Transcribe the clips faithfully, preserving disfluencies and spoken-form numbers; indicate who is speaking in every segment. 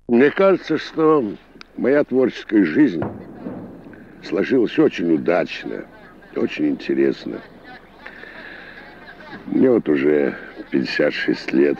Speaker 1: Мне кажется, что моя творческая жизнь сложилась очень удачно, очень интересно. Мне вот уже пятьдесят шесть лет.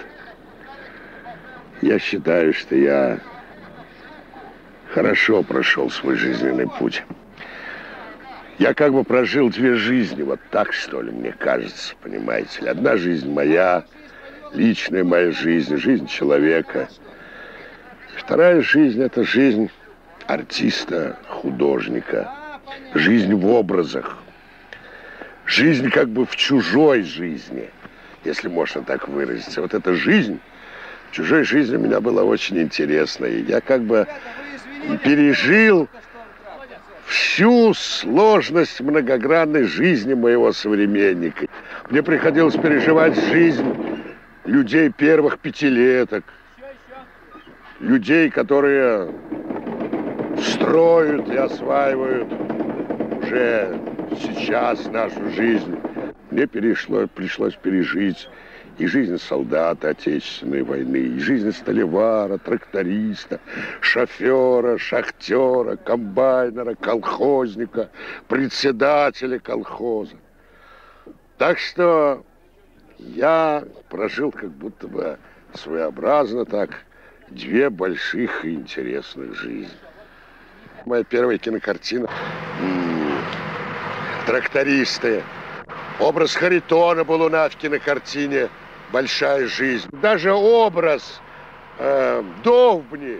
Speaker 1: Я считаю, что я хорошо прошел свой жизненный путь. Я как бы прожил две жизни, вот так, что ли, мне кажется, понимаете ли. Одна жизнь моя, личная моя жизнь, жизнь человека. Вторая жизнь – это жизнь артиста, художника, жизнь в образах, жизнь как бы в чужой жизни, если можно так выразиться. Вот эта жизнь, в чужой жизни у меня была очень интересная. И я как бы пережил всю сложность многогранной жизни моего современника. Мне приходилось переживать жизнь людей первых пятилеток, людей, которые строят и осваивают уже сейчас нашу жизнь. Мне перешло, пришлось пережить и жизнь солдата Отечественной войны, и жизнь столевара, тракториста, шофера, шахтера, комбайнера, колхозника, председателя колхоза. Так что я прожил как будто бы своеобразно так две больших и интересных жизни. Моя первая кинокартина «Трактористы». Образ Харитона был у нас в кинокартине «Большая жизнь». Даже образ э, Довбни,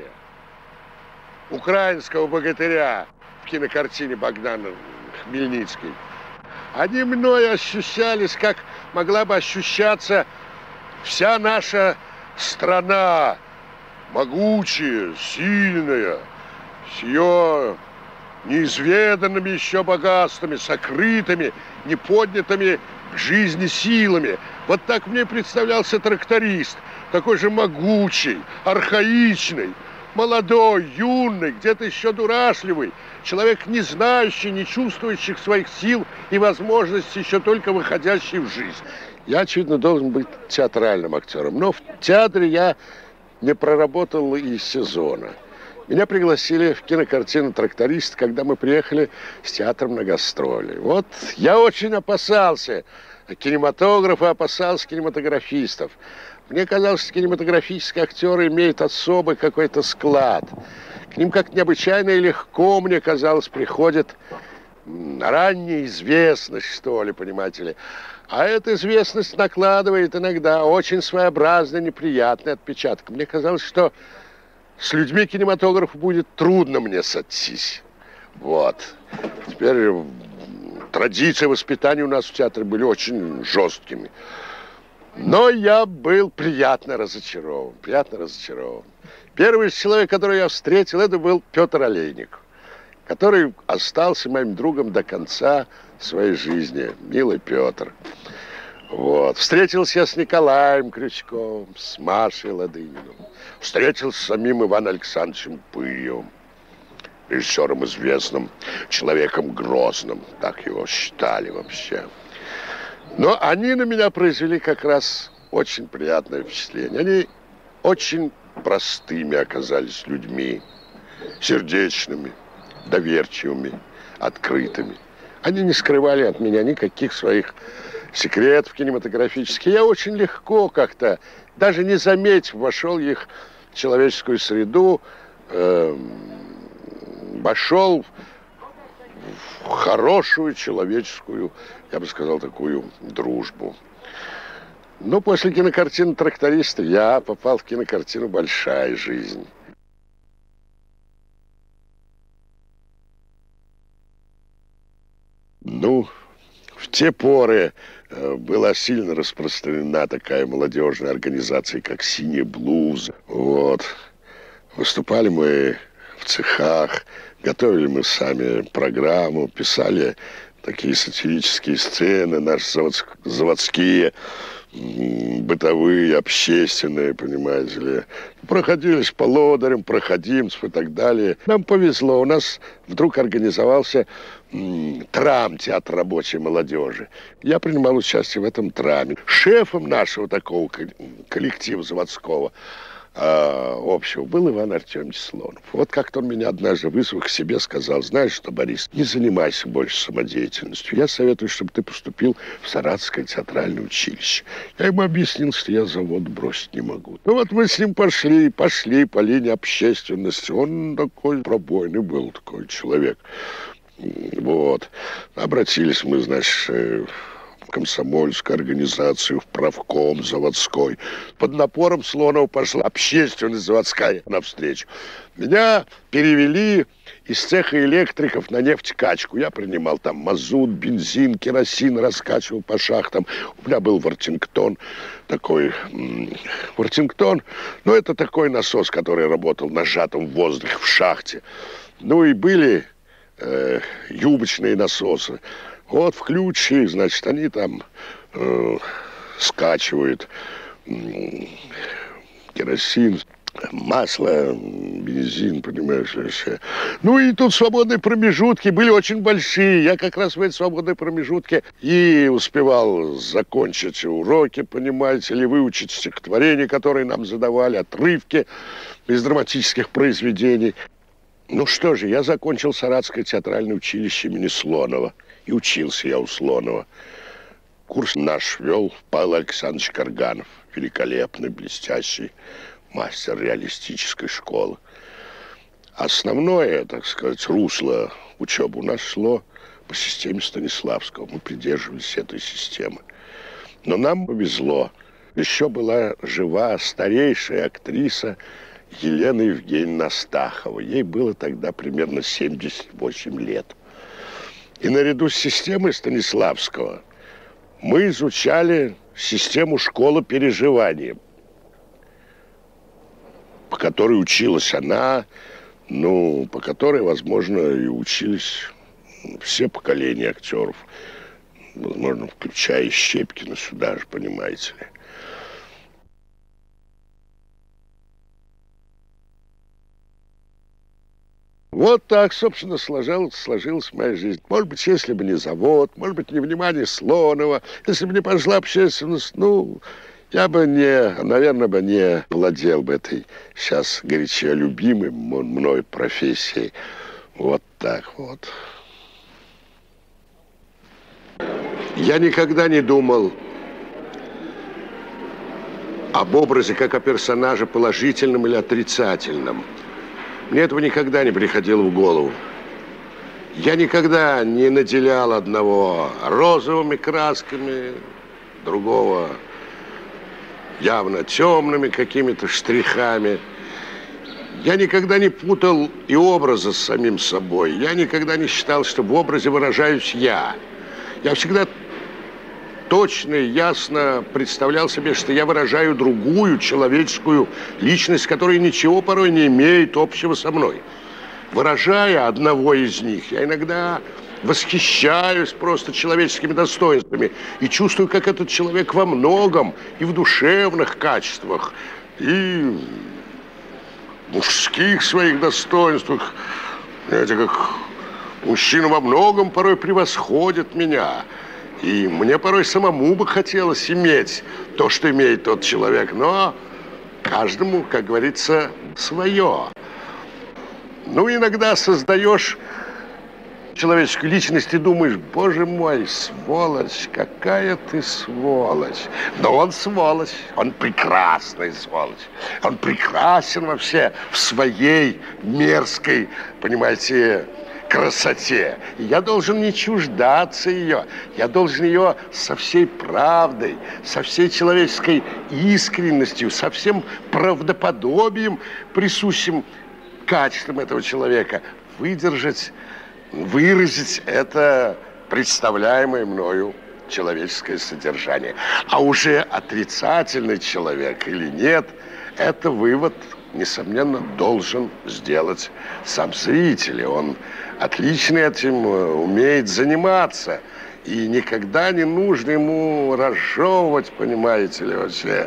Speaker 1: украинского богатыря, в кинокартине Богдана Хмельницкий. Они мной ощущались, как могла бы ощущаться вся наша страна, могучая, сильная, с ее неизведанными еще богатствами, сокрытыми, неподнятыми к жизни силами. Вот так мне представлялся тракторист, такой же могучий, архаичный, молодой, юный, где-то еще дурашливый, человек, не знающий, не чувствующий своих сил и возможностей, еще только выходящий в жизнь. Я, очевидно, должен быть театральным актером, но в театре я не проработал и сезона. Меня пригласили в кинокартину «Тракторист», когда мы приехали с театром на гастроли. Вот я очень опасался кинематографа, опасался кинематографистов. Мне казалось, что кинематографические актеры имеют особый какой-то склад. К ним как необычайно и легко, мне казалось, приходит ранняя известность, что ли, понимаете ли. А эта известность накладывает иногда очень своеобразный, неприятный отпечаток. Мне казалось, что с людьми кинематографа будет трудно мне сойтись. Вот. Теперь традиции воспитания у нас в театре были очень жесткими. Но я был приятно разочарован. Приятно разочарован. Первый человек, которого я встретил, это был Петр Олейник, который остался моим другом до конца своей жизни. Милый Петр. Вот. Встретился я с Николаем Крючковым, с Машей Ладыниным. Встретился с самим Иваном Александровичем Пырьевым, режиссером известным, человеком грозным, так его считали вообще. Но они на меня произвели как раз очень приятное впечатление. Они очень простыми оказались людьми, сердечными, доверчивыми, открытыми. Они не скрывали от меня никаких своих секретов кинематографических. Я очень легко как-то, даже не заметив, вошел их в человеческую среду, э, вошел в хорошую человеческую, я бы сказал, такую дружбу. Но после кинокартины «Тракторист» я попал в кинокартину «Большая жизнь». Ну, в те поры э, была сильно распространена такая молодежная организация, как «Синий блуз». Вот. Выступали мы в цехах, готовили мы сами программу, писали такие сатирические сцены, наши заводск заводские, бытовые, общественные, понимаете ли. Проходились по лодырям, проходимцев и так далее. Нам повезло, у нас вдруг организовался трам, театр рабочей молодежи. Я принимал участие в этом траме. Шефом нашего такого коллектива заводского а, общего был Иван Артемьевич Слонов. Вот как-то он меня однажды вызвал к себе, сказал: знаешь что, Борис, не занимайся больше самодеятельностью. Я советую, чтобы ты поступил в Саратовское театральное училище. Я ему объяснил, что я завод бросить не могу. Ну вот мы с ним пошли, пошли по линии общественности. Он такой пробойный был, такой человек. Вот. Обратились мы, значит, в комсомольскую организацию, в правком заводской. Под напором Слонова пошла общественность заводская навстречу. Меня перевели из цеха электриков на нефтекачку. Я принимал там мазут, бензин, керосин, раскачивал по шахтам. У меня был Вортингтон такой. Вортингтон, ну это такой насос, который работал на сжатом воздухе в шахте. Ну и были э, юбочные насосы. Вот включи, значит, они там э, скачивают э, керосин, масло, бензин, понимаешь, вообще. Ну и тут свободные промежутки были очень большие. Я как раз в эти свободные промежутки и успевал закончить уроки, понимаете, или выучить стихотворения, которые нам задавали, отрывки из драматических произведений. Ну что же, я закончил Саратовское театральное училище имени Слонова. И учился я у Слонова. Курс наш вел Павел Александрович Карганов. Великолепный, блестящий мастер реалистической школы. Основное, так сказать, русло учебы у нас шло по системе Станиславского. Мы придерживались этой системы. Но нам повезло. Еще была жива старейшая актриса Елена Евгеньевна Астахова. Ей было тогда примерно семьдесят восемь лет. И наряду с системой Станиславского мы изучали систему школы переживания, по которой училась она, ну, по которой, возможно, и учились все поколения актеров, возможно, включая и Щепкина сюда же, понимаете ли. Вот так, собственно, сложилась, сложилась моя жизнь. Может быть, если бы не завод, может быть, не внимание Слонова, если бы не пошла общественность, ну, я бы не, наверное, бы не владел бы этой сейчас горячо любимой мной профессией. Вот так вот. Я никогда не думал об образе как о персонаже положительном или отрицательном. Мне этого никогда не приходило в голову. Я никогда не наделял одного розовыми красками, другого явно темными какими-то штрихами. Я никогда не путал и образа с самим собой. Я никогда не считал, что в образе выражаюсь я. Я всегда точно и ясно представлял себе, что я выражаю другую человеческую личность, которая ничего порой не имеет общего со мной. Выражая одного из них, я иногда восхищаюсь просто человеческими достоинствами и чувствую, как этот человек во многом и в душевных качествах, и в мужских своих достоинствах, знаете, как мужчина во многом порой превосходит меня. И мне порой самому бы хотелось иметь то, что имеет тот человек, но каждому, как говорится, свое. Ну, иногда создаешь человеческую личность и думаешь: боже мой, сволочь, какая ты сволочь. Но он сволочь, он прекрасный сволочь. Он прекрасен вообще в своей мерзкой, понимаете, красоте. И я должен не чуждаться ее. Я должен ее со всей правдой, со всей человеческой искренностью, со всем правдоподобием, присущим качествам этого человека, выдержать, выразить это представляемое мною человеческое содержание. А уже отрицательный человек или нет, это вывод, несомненно, должен сделать сам зритель. И он отлично этим умеет заниматься. И никогда не нужно ему разжевывать, понимаете ли, вообще,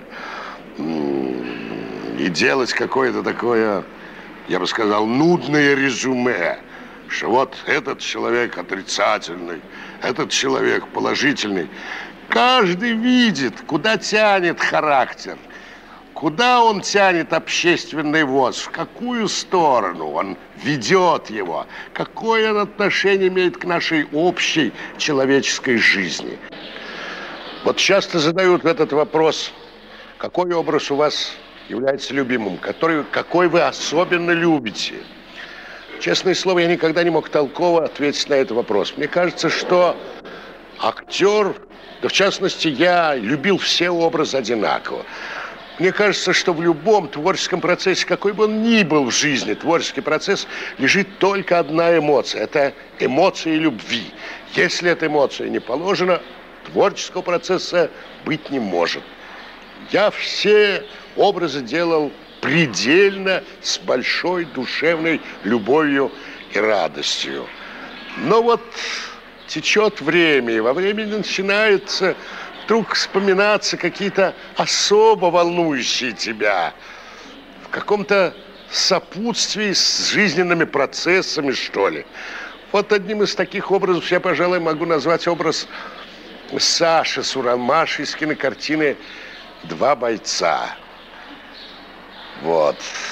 Speaker 1: и делать какое-то такое, я бы сказал, нудное резюме, что вот этот человек отрицательный, этот человек положительный. Каждый видит, куда тянет характер, Куда он тянет общественный воз? В какую сторону он ведет его? Какое он отношение имеет к нашей общей человеческой жизни? Вот часто задают этот вопрос, какой образ у вас является любимым, который, какой вы особенно любите? Честное слово, я никогда не мог толково ответить на этот вопрос. Мне кажется, что актер, да в частности я, любил все образы одинаково. Мне кажется, что в любом творческом процессе, какой бы он ни был в жизни, творческий процесс, лежит только одна эмоция. Это эмоция любви. Если эта эмоция не положена, творческого процесса быть не может. Я все образы делал предельно, с большой душевной любовью и радостью. Но вот течет время, и во времени начинается вдруг вспоминаться какие-то особо волнующие тебя, в каком-то сопутствии с жизненными процессами, что ли. Вот одним из таких образов я, пожалуй, могу назвать образ Саши Сурамаши из кинокартины «Два бойца». Вот.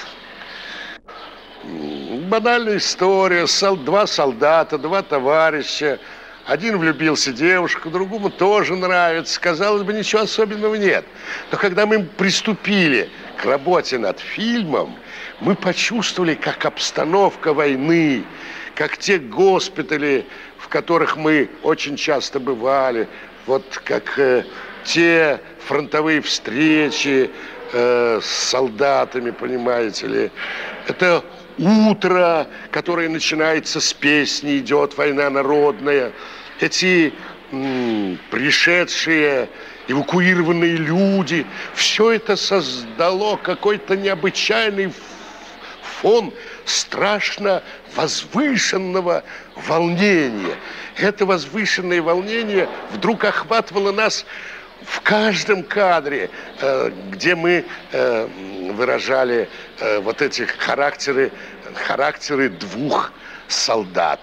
Speaker 1: Банальная история. Два солдата, два товарища. Один влюбился в девушку, другому тоже нравится. Казалось бы, ничего особенного нет. Но когда мы приступили к работе над фильмом, мы почувствовали, как обстановка войны, как те госпитали, в которых мы очень часто бывали, вот как э, те фронтовые встречи э, с солдатами, понимаете ли. Это утро, которое начинается с песни, идет война народная. Эти м, пришедшие, эвакуированные люди, все это создало какой-то необычайный фон страшно возвышенного волнения. Это возвышенное волнение вдруг охватывало нас в каждом кадре, где мы выражали вот эти характеры, характеры двух солдат.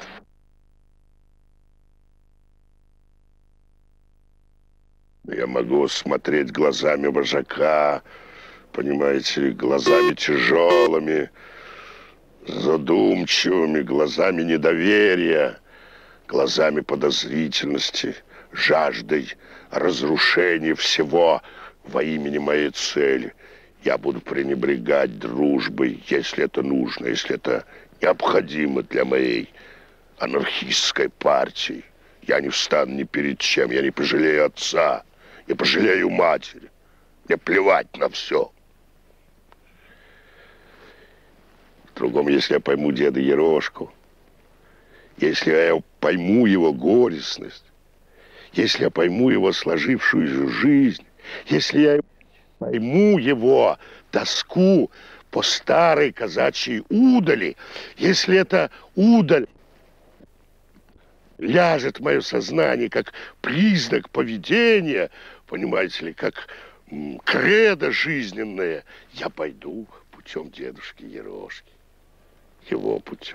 Speaker 1: Я могу смотреть глазами вожака, понимаете, глазами тяжелыми, задумчивыми, глазами недоверия, глазами подозрительности, жаждой разрушения всего во имени моей цели. Я буду пренебрегать дружбой, если это нужно, если это необходимо для моей анархистской партии. Я не встану ни перед чем, я не пожалею отца, не пожалею матери. Мне плевать на все. В другом, если я пойму деда Ерошку, если я пойму его горестность, если я пойму его сложившуюся жизнь, если я пойму его тоску по старой казачьей удали, если эта удаль ляжет в мое сознание как признак поведения, понимаете ли, как кредо жизненное, я пойду путем дедушки Ерошки, его путем.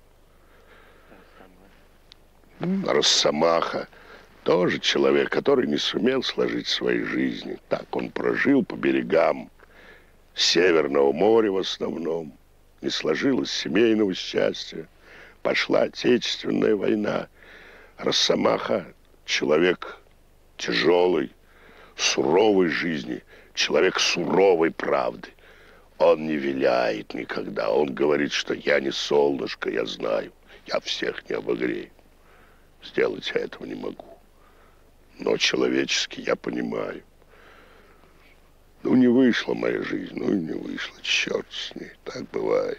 Speaker 1: Росомаха тоже человек, который не сумел сложить своей жизни. Так он прожил по берегам Северного моря в основном. Не сложилось семейного счастья. Пошла Отечественная война. Росомаха человек тяжелый, суровой жизни, человек суровой правды. Он не виляет никогда. Он говорит, что я не солнышко, я знаю. Я всех не обогрею. Сделать я этого не могу. Но человечески я понимаю. Ну, не вышла моя жизнь, ну и не вышла. Черт с ней, так бывает.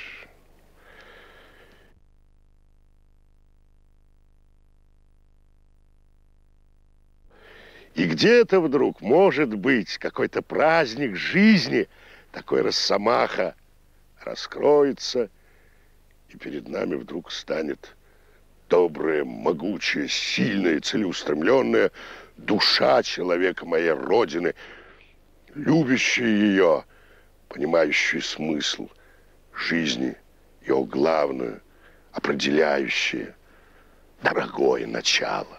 Speaker 1: И где-то вдруг, может быть, какой-то праздник жизни, такой Росомаха раскроется, и перед нами вдруг станет добрая, могучая, сильная, целеустремленная душа человека моей Родины, любящая ее, понимающая смысл жизни, ее главное, определяющее, дорогое начало.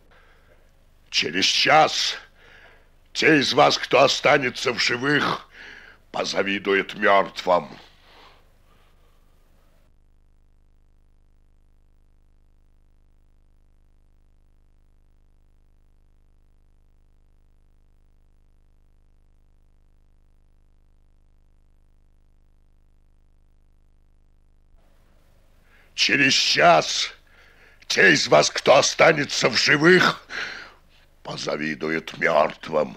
Speaker 1: Через час те из вас, кто останется в живых, позавидует мертвым. Через час те из вас, кто останется в живых, позавидует мертвым.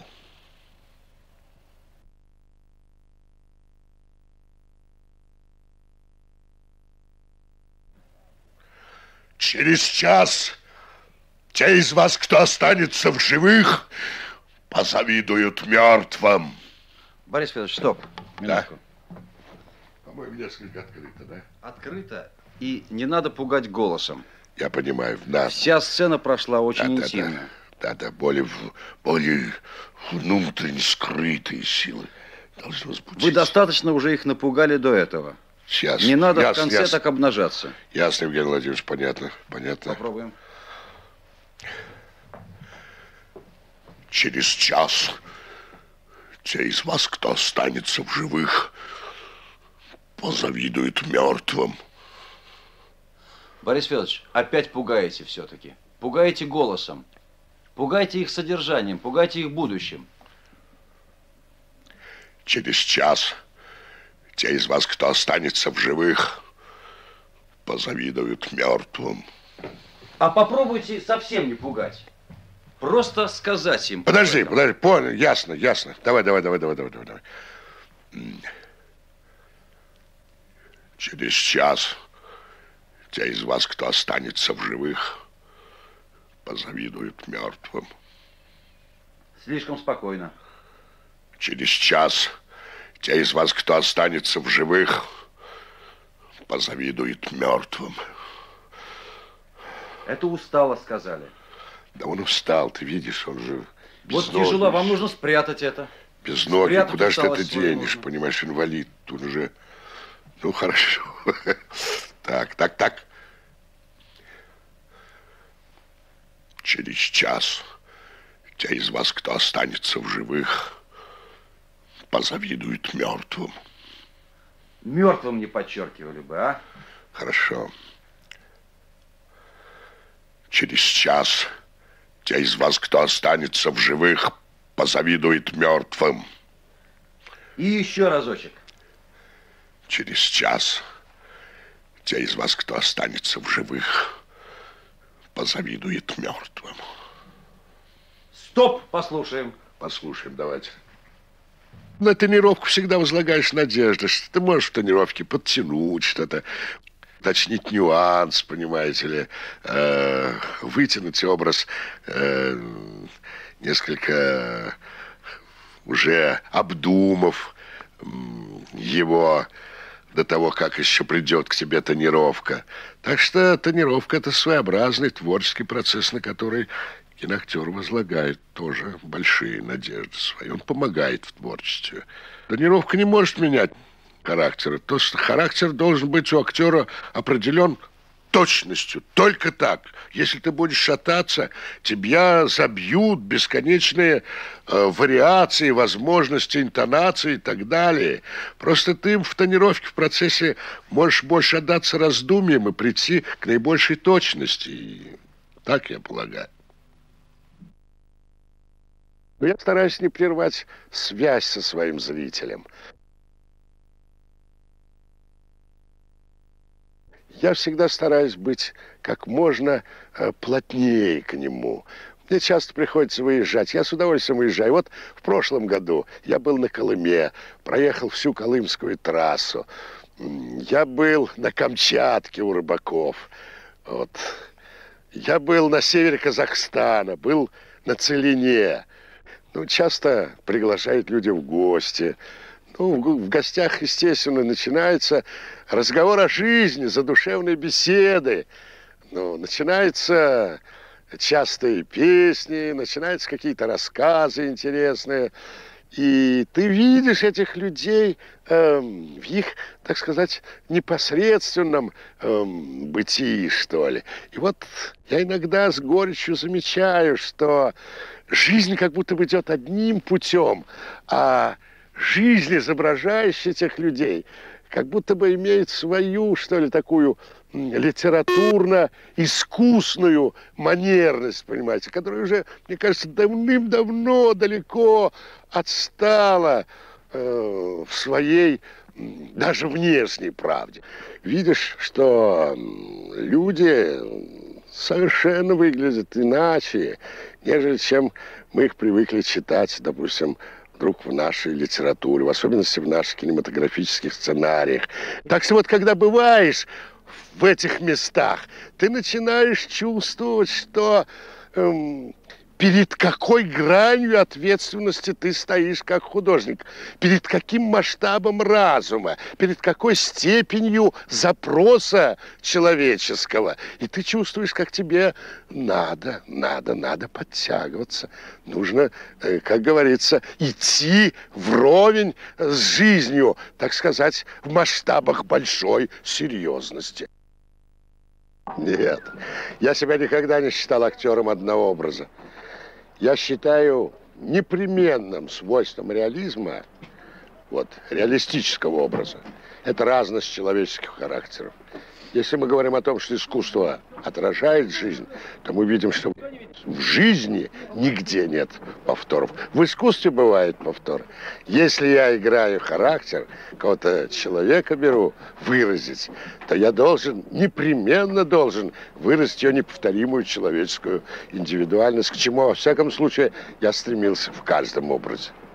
Speaker 1: Через час те из вас, кто останется в живых, позавидуют мертвым.
Speaker 2: Борис Федорович, стоп. Минутку.
Speaker 1: Да. По-моему, несколько открыто, да?
Speaker 2: Открыто. И не надо пугать голосом.
Speaker 1: Я понимаю, в нас...
Speaker 2: Вся сцена прошла очень
Speaker 1: да,
Speaker 2: интимно.
Speaker 1: Да, да, да, более, более внутренне скрытые силы должны возбудиться.
Speaker 2: Вы достаточно уже их напугали до этого.
Speaker 1: Ясно.
Speaker 2: Не надо
Speaker 1: ясно,
Speaker 2: в конце
Speaker 1: ясно.
Speaker 2: так обнажаться.
Speaker 1: Ясно, Евгений Владимирович, понятно, понятно.
Speaker 2: Попробуем.
Speaker 1: Через час те из вас, кто останется в живых, позавидует мертвым.
Speaker 2: Борис Федорович, опять пугаете все-таки. Пугаете голосом. Пугайте их содержанием, пугайте их будущим.
Speaker 1: Через час те из вас, кто останется в живых, позавидуют мертвым.
Speaker 2: А попробуйте совсем не пугать. Просто сказать им.
Speaker 1: Подожди, подожди, понял, ясно, ясно. Давай, давай, давай, давай, давай, давай. Через час те из вас, кто останется в живых, позавидуют мертвым.
Speaker 2: Слишком спокойно.
Speaker 1: Через час те из вас, кто останется в живых, позавидует мертвым.
Speaker 2: Это устало сказали.
Speaker 1: Да он устал, ты видишь, он же без
Speaker 2: Вот
Speaker 1: ноги.
Speaker 2: тяжело, вам нужно спрятать это.
Speaker 1: Без ноги,
Speaker 2: Спрятать
Speaker 1: куда же ты это
Speaker 2: усталость свою
Speaker 1: денешь,
Speaker 2: нужно.
Speaker 1: понимаешь, инвалид, тут уже, ну хорошо. Так, так, так. Через час те из вас, кто останется в живых, позавидуют мертвым.
Speaker 2: Мертвым не подчеркивали бы, а?
Speaker 1: Хорошо. Через час те из вас, кто останется в живых, позавидует мертвым.
Speaker 2: И еще разочек.
Speaker 1: Через час те из вас, кто останется в живых, позавидует мертвым.
Speaker 2: Стоп, послушаем.
Speaker 1: Послушаем, давайте. На тренировку всегда возлагаешь надежды, что ты можешь в тренировке подтянуть что-то, уточнить нюанс, понимаете ли, э, вытянуть образ, э, несколько уже обдумав э, его до того, как еще придет к тебе тренировка. Так что тренировка – это своеобразный творческий процесс, на который киноактер возлагает тоже большие надежды свои. Он помогает в творчестве. Тренировка не может менять характера. То, что характер должен быть у актера определен точностью. Только так. Если ты будешь шататься, тебя забьют бесконечные э, вариации, возможности, интонации и так далее. Просто ты в тренировке, в процессе можешь больше отдаться раздумьям и прийти к наибольшей точности. И так я полагаю. Но я стараюсь не прервать связь со своим зрителем. Я всегда стараюсь быть как можно э, плотнее к нему. Мне часто приходится выезжать. Я с удовольствием выезжаю. Вот в прошлом году я был на Колыме, проехал всю Колымскую трассу. Я был на Камчатке у рыбаков. Вот. Я был на севере Казахстана, был на Целине. Ну, часто приглашают люди в гости. Ну, в гостях, естественно, начинается разговор о жизни, задушевные беседы. Ну, начинаются частые песни, начинаются какие-то рассказы интересные. И ты видишь этих людей э, в их, так сказать, непосредственном э, бытии, что ли. И вот я иногда с горечью замечаю, что жизнь как будто бы идет одним путем, а жизнь, изображающая этих людей, как будто бы имеет свою, что ли, такую литературно-искусную манерность, понимаете, которая уже, мне кажется, давным-давно далеко отстала э, в своей даже внешней правде. Видишь, что люди совершенно выглядят иначе, нежели чем мы их привыкли читать, допустим, вдруг в нашей литературе, в особенности в наших кинематографических сценариях. Так что вот, когда бываешь в этих местах, ты начинаешь чувствовать, что эм, перед какой гранью ответственности ты стоишь как художник, перед каким масштабом разума, перед какой степенью запроса человеческого. И ты чувствуешь, как тебе надо, надо, надо подтягиваться. Нужно, как говорится, идти вровень с жизнью, так сказать, в масштабах большой серьезности. Нет, я себя никогда не считал актером одного образа. Я считаю непременным свойством реализма, вот, реалистического образа, это разность человеческих характеров. Если мы говорим о том, что искусство отражает жизнь, то мы видим, что в жизни нигде нет повторов. В искусстве бывает повтор. Если я играю характер, кого-то человека беру выразить, то я должен, непременно должен выразить ее неповторимую человеческую индивидуальность, к чему, во всяком случае, я стремился в каждом образе.